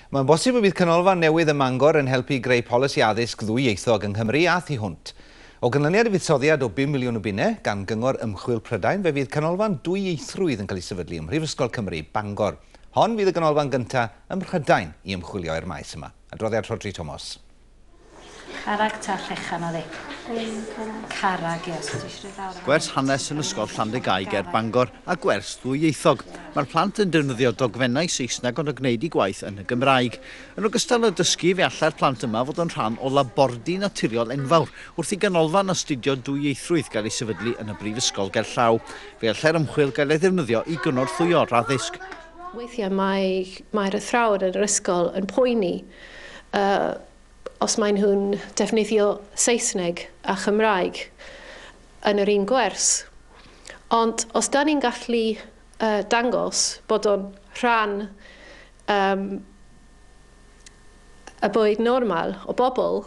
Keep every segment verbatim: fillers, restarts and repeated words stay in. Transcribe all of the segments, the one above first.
Mae'n bosib y bydd Canolfan newydd y Mangor yn helpu greu polisi addysg ddwyieithog yng Nghymru a thu hwnt. O ganlyniad y fuddsoddiad o bum miliwn o bunnau gan gyngor Ymchwil Prydain, fe fydd Canolfan Dwyieithrwydd yn cael ei sefydlu ym Mhrifysgol Cymru, Bangor. Hon fydd y ganolfan gyntaf ym Mhrydain i ymchwilio i'r maes yma. Adroddiad Rhodri Thomas. Carrag ta llechan o ddi. Carrag, ie. Gwers hanes yn Ysgol Llandygai ger Bangor a gwers ddwyieithog. Mae'r plant yn defnyddio dogfennau Saesneg ond yn gwneud eu gwaith yn y Gymraeg. Yn ogystal â dysgu fe alla'r plant yma fod yn rhan o labordy naturiol enfawr wrth i ganolfan astudio dwyieithrwydd gael ei sefydlu yn y brifysgol gerllaw. Fe allai'r ymchwil gael ei ddefnyddio i gynorthwyo addysg. Weithiau mae'r mae athrawon yn yr ysgol yn poeni uh, os maen nhw'n defnyddio Saesneg a Chymraeg yn yr un gwers. Ond os da ni'n gallu uh, dangos bod o'n rhan um, y bwyd normal o bobl,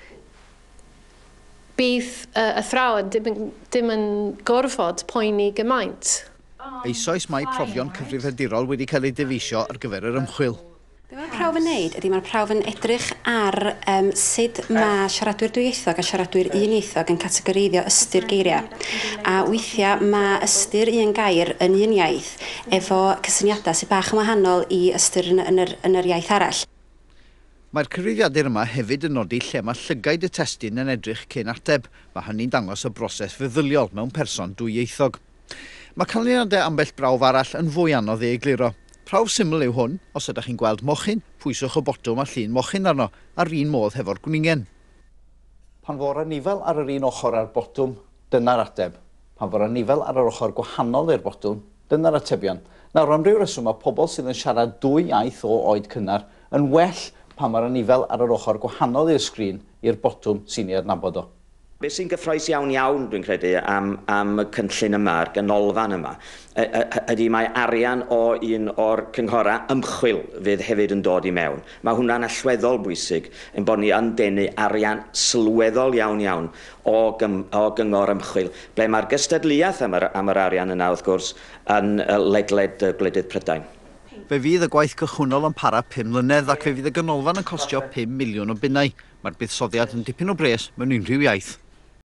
bydd uh, athrawon dim, dim yn gorfod poeni gymaint. Eisoes mae profion cyfrifiadurol wedi cael ei defeisio ar gyfer yr ymchwil. Be mae'r prawf yn neud ydy mae'r prawf yn edrych ar um, sut mae siaradwyr dwyieithog a siaradwyr unieithog yn categoreiddio ystyr geiriau. A weithiau mae ystyr un gair yn un iaith efo cysyniadau sy'n bach yn wahanol i ystyr yn, yn, yr, yn yr iaith arall. Mae'r cyfrifiadur yma hefyd yn nodi lle mae llygaid y testyn yn edrych cyn ateb. Mae hynny'n dangos y broses feddyliol mewn person dwyieithog. Mae canlyniadau ambell brawf arall yn fwy anodd ei egluro. Prawf syml yw hwn, os ydych chi'n gweld mochyn, pwyswch y botwm a llun mochyn arno, ar un modd hefo'r gwningen. Pan fod y nifel ar yr un ochr ar botwm, dyna'r ateb. Pan fod y nifel ar yr ochr gwahanol i'r botwm, dyna'r atebion. Nawr, am ryw reswm, mae pobl sydd yn siarad dwy iaith o oed cynnar yn well pan mae'r nifel ar yr ochr gwahanol i'r sgrin i'r botwm sy'n ei adnabod o. Beth sy'n gyffroes iawn iawn, dwi'n credu, am, am y cynllun yma, a'r ganolfan yma, ydy mae arian o un o'r cynghora ymchwil fydd hefyd yn dod i mewn. Mae hwnna'n allweddol bwysig yn bod ni yn denu arian sylweddol iawn iawn o, gym, o gyngor ymchwil, ble mae'r gystadleuaeth am yr, am yr arian yna, wrth gwrs, yn ledled gwledydd Prydain. Fe fydd y gwaith cychwynnol yn para pum mlynedd ac fe fydd y ganolfan yn costio pum miliwn o bunnau. Mae'r buddsoddiad yn dipyn o bres mewn unrhyw iaith.